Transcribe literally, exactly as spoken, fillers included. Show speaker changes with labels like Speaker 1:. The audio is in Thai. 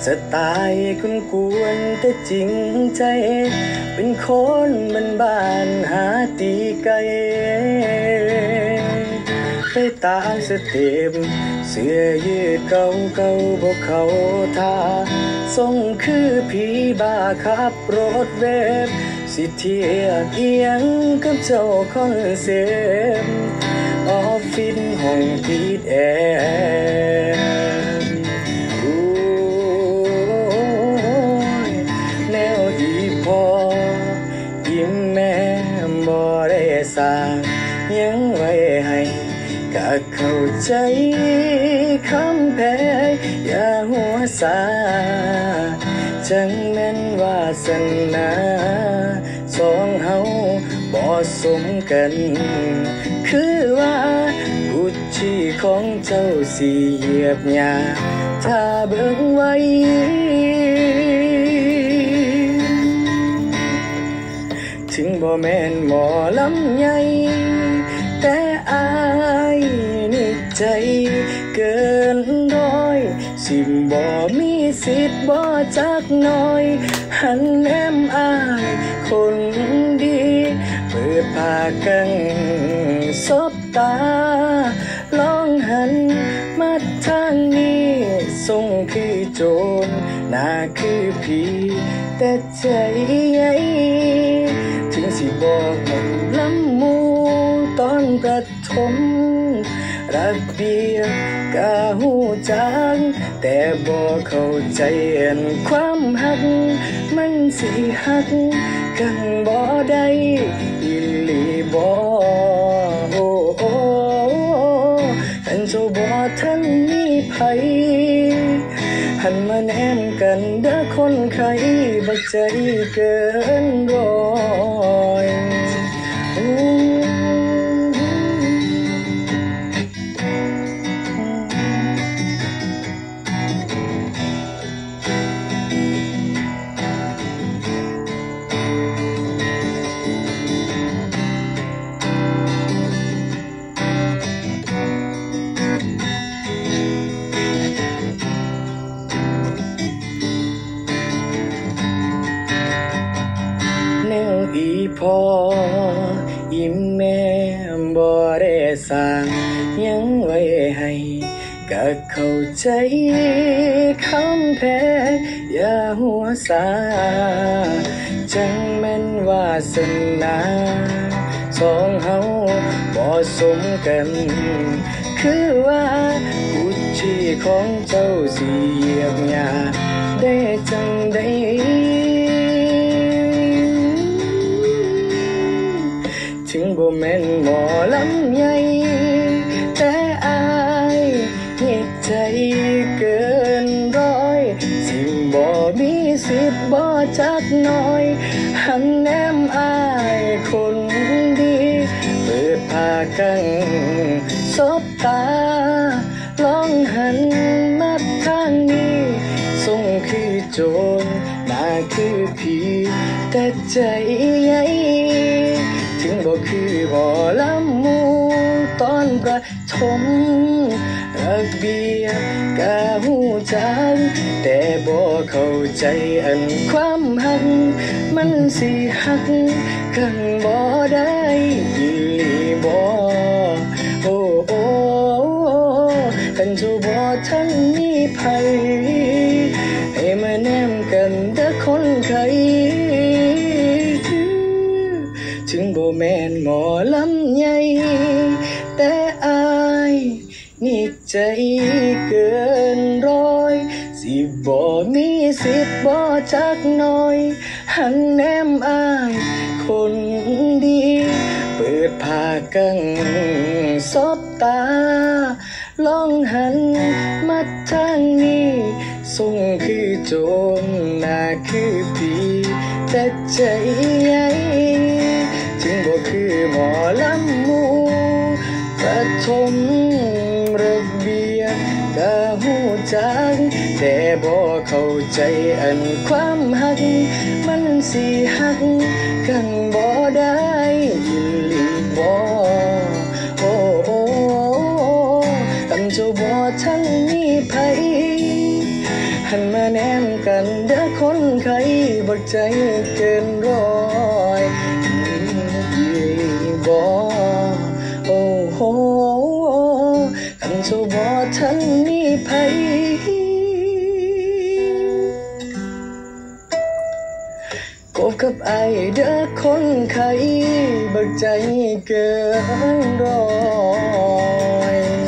Speaker 1: สไตล์คุณกวนแต่จริงใจเป็นคนบ้านบ้านหาตีไก่ไปตามสเต็ปเสื้อยืดเก่าเก่าบอกเขาท่าทรงคือผีบ้าขับรถเวฟสิเทียบเอียงกับเจ้าคอนเซ็ปต์ออฟฟิศห้องพีดแอร์แนวอีพอยิ้มแม่บ่ได้สร้างยังไว้ให้ก็เข้าใจคำแพ้อย่าหัวซาจังแม่นวาสนาสองเฮาบ่สมกันคือว่ากุชชี่ของเจ้าสิเหยียบหญ้าถ้าเบิ่งไว้ถึงบ่แม่นหมอลำใหญ่แต่อายนี่ใจเกินร้อยสิบ่มีสิทธิ์บ่จักหน่อยหันแนมอายคนดีเปิดผ้ากังสบตาลองหันมาทางนี้ทรงคือโจรหน้าคือผีแต่ใจใหญ่ถึงสิบอกมันลำมูตอนประถมระเบียบกะหูจังแต่บ่เข้าใจอันความหักมันสิหักกันบ่ได้อีหลีบ่โอ้โอ้คันเจ้าบ่ทันมีไผหันมาแนมกันเด้อคนไข้บ่ใจเกินร้อยอีพอยิ้มแม่บ่ได้สร้างยังไว้ให้ก็เข้าใจคำแพ้อย่าหัวซาจังแม่นวาสนาสองเฮาบ่สมกันคือว่ากุชชี่ของเจ้าสิเหยียบหญ้าได้จังได้ถึงบ่แม่นหมอลำใหญ่แต่อายนี่ใจเกินร้อยสิบ่มีสิทธิ์บ่จักหน่อยหันแนมอายคนดีเปิดผ้ากังสบตาลองหันมาทางนี้ทรงคือโจรหน้าคือผีแต่ใจใหญ่ถึงบ่คือบ่ลำมูตอนประถมระเบียบกะหูจังแต่บ่เข้าใจอันความหักมันสิหักกันบ่ได้อีหลีบ่โอ้โอ้คันเจ้าบ่ทันมีไผให้มาแนมกันเด้อคนไข้ถึงบ่แม่นหมอลำใหญ่แต่อายนี่ใจเกินร้อยสิบ่มีสิทธิ์บ่จักหน่อยหันแนมอายคนดีเปิดผ้ากังสบตาลองหันมาทางนี้ทรงคือโจรหน้าคือผีแต่ใจใหญ่ถึงบ่คือหมอลำมูประถมระเบียบกะหูจังแต่บ่เข้าใจอันความหักมันสิหักกันบ่ได้อีหลีบ่โอ้โอ้คันเจ้าบ่ทันมีไผหันมาแนมบักใจเกินร้อยอีบ่โอ้โหคันโซบ่ทันมีไผกบกับไอเด้อคนไข้บักใจเกินร้อย